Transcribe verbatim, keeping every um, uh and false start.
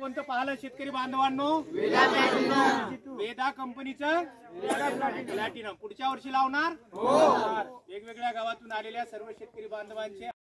कोणतं पाहिलं शेतकरी बांधवांनो? वेदा कंपनीचं प्लॅटिनम पुढच्या वर्षी लावणार. वेगवेगळ्या गावातून आलेल्या सर्व शेतकरी बांधवांचे